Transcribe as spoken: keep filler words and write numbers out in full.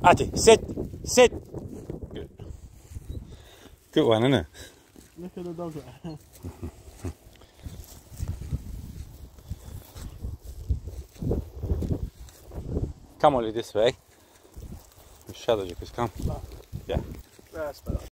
Ati, sit, sit. Good. Good one, isn't it? Look at the dog there. Come Ollie this way. The shadow you can come. That. Yeah. That's better.